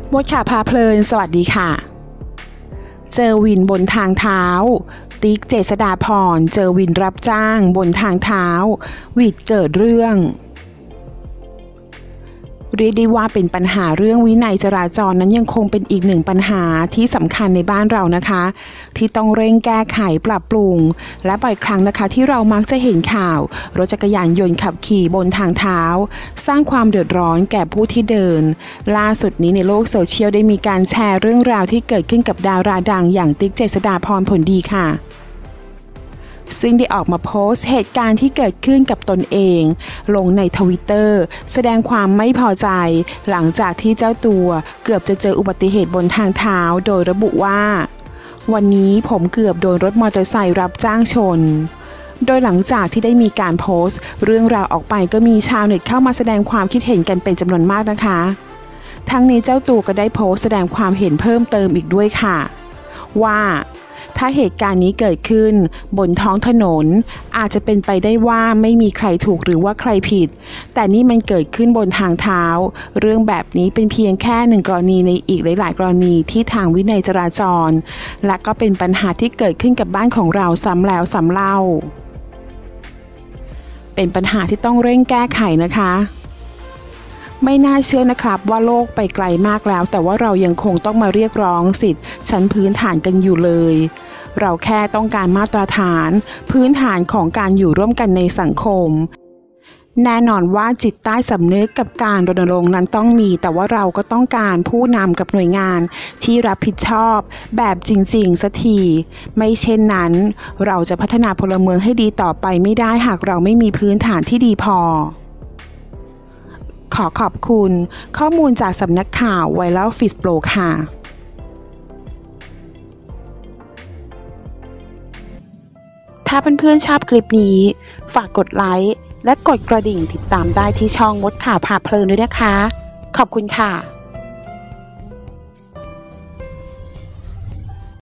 มดข่าวพาเพลินสวัสดีค่ะเจอวินบนทางเท้าติ๊กเจษฎาพรเจอวินรับจ้างบนทางเท้าวิดเกิดเรื่องเรียกได้ว่าเป็นปัญหาเรื่องวินัยจราจรนั้นยังคงเป็นอีกหนึ่งปัญหาที่สำคัญในบ้านเรานะคะที่ต้องเร่งแก้ไขปรับปรุงและบ่อยครั้งนะคะที่เรามักจะเห็นข่าวรถจักรยานยนต์ขับขี่บนทางเท้าสร้างความเดือดร้อนแก่ผู้ที่เดินล่าสุดนี้ในโลกโซเชียลได้มีการแชร์เรื่องราวที่เกิดขึ้นกับดาราดังอย่างติ๊กเจษฎาพรผลดีค่ะซึ่งได้ออกมาโพสต์เหตุการณ์ที่เกิดขึ้นกับตนเองลงในTwitterแสดงความไม่พอใจหลังจากที่เจ้าตัวเกือบจะเจออุบัติเหตุบนทางเท้าโดยระบุว่าวันนี้ผมเกือบโดนรถมอเตอร์ไซค์รับจ้างชนโดยหลังจากที่ได้มีการโพสต์เรื่องราวออกไปก็มีชาวเน็ตเข้ามาแสดงความคิดเห็นกันเป็นจำนวนมากนะคะทั้งนี้เจ้าตัวก็ได้โพสต์แสดงความเห็นเพิ่มเติมอีกด้วยค่ะว่าถ้าเหตุการณ์นี้เกิดขึ้นบนท้องถนนอาจจะเป็นไปได้ว่าไม่มีใครถูกหรือว่าใครผิดแต่นี่มันเกิดขึ้นบนทางเท้าเรื่องแบบนี้เป็นเพียงแค่หนึ่งกรณีในอีกหลายๆกรณีที่ทางวินัยจราจรและก็เป็นปัญหาที่เกิดขึ้นกับบ้านของเราซ้ำแล้วซ้ำเล่าเป็นปัญหาที่ต้องเร่งแก้ไขนะคะไม่น่าเชื่อนะครับว่าโลกไปไกลมากแล้วแต่ว่าเรายังคงต้องมาเรียกร้องสิทธิ์ชั้นพื้นฐานกันอยู่เลยเราแค่ต้องการมาตรฐานพื้นฐานของการอยู่ร่วมกันในสังคมแน่นอนว่าจิตใต้สำนึกกับการรณรงค์นั้นต้องมีแต่ว่าเราก็ต้องการผู้นำกับหน่วยงานที่รับผิดชอบแบบจริงๆสักทีไม่เช่นนั้นเราจะพัฒนาพลเมืองให้ดีต่อไปไม่ได้หากเราไม่มีพื้นฐานที่ดีพอขอขอบคุณข้อมูลจากสำนักข่าว Viral Feeds Pro ค่ะถ้าเพื่อนๆชอบคลิปนี้ฝากกดไลค์และกดกระดิ่งติดตามได้ที่ช่องมดข่าวพาเพลินด้วยนะคะขอบคุณค่ะ